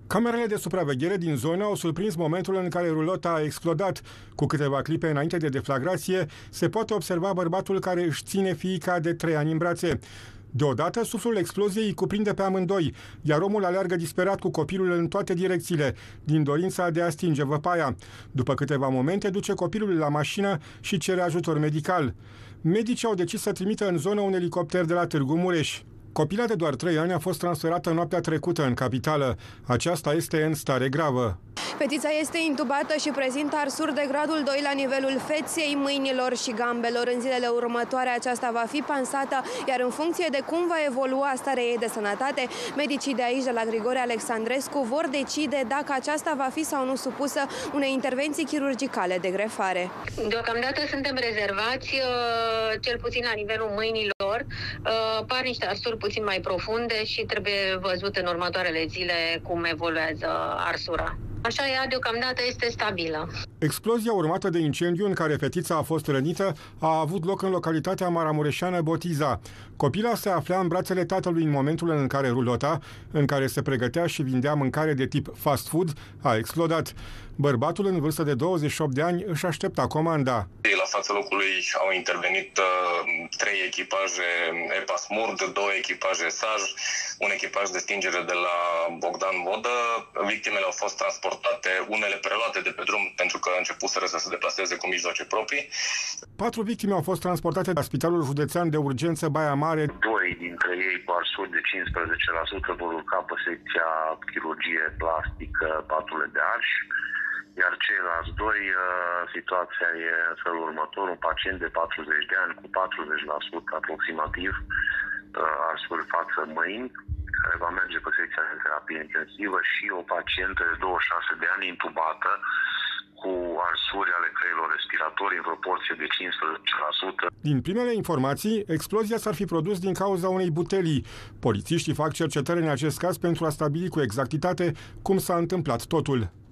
Camerele de supraveghere din zonă au surprins momentul în care rulota a explodat. Cu câteva clipe înainte de deflagrație, se poate observa bărbatul care își ține fiica de 3 ani în brațe. Deodată, suflul exploziei îi cuprinde pe amândoi, iar omul aleargă disperat cu copilul în toate direcțiile, din dorința de a stinge văpaia. După câteva momente, duce copilul la mașină și cere ajutor medical. Medicii au decis să trimită în zonă un elicopter de la Târgu Mureș. Copila de doar 3 ani a fost transferată noaptea trecută în capitală. Aceasta este în stare gravă. Fetița este intubată și prezintă arsuri de gradul 2 la nivelul feței, mâinilor și gambelor. În zilele următoare aceasta va fi pansată, iar în funcție de cum va evolua starea ei de sănătate, medicii de aici, de la Grigore Alexandrescu, vor decide dacă aceasta va fi sau nu supusă unei intervenții chirurgicale de grefare. Deocamdată suntem rezervați, cel puțin la nivelul mâinilor. Par niște arsuri puțin mai profunde și trebuie văzut în următoarele zile cum evoluează arsura. Așa, ea deocamdată este stabilă. Explozia urmată de incendiu în care fetița a fost rănită a avut loc în localitatea maramureșeană Botiza. Copila se afla în brațele tatălui în momentul în care rulota, în care se pregătea și vindea mâncare de tip fast food, a explodat. Bărbatul, în vârstă de 28 de ani, își aștepta comanda. La fața locului au intervenit 3 echipaje EPA-SMURD, 2 echipaje SAJ, un echipaj de stingere de la Bogdan Vodă. Victimele au fost transportate, unele preluate de pe drum pentru că începuseră să se deplaseze cu mijloace proprii. 4 victime au fost transportate la Spitalul Județean de Urgență Baia Mare. 2 dintre ei cu arsuri de 15% vor urca pe secția chirurgie plastică, paturile de arș. Iar ceilalți 2, situația e în felul următor: un pacient de 40 de ani cu 40% aproximativ arsuri față mâini, care va merge pe secția de terapie intensivă, și o pacientă de 26 de ani intubată cu arsuri ale creilor respiratorii în proporție de 15%. Din primele informații, explozia s-ar fi produs din cauza unei butelii. Polițiștii fac cercetări în acest caz pentru a stabili cu exactitate cum s-a întâmplat totul.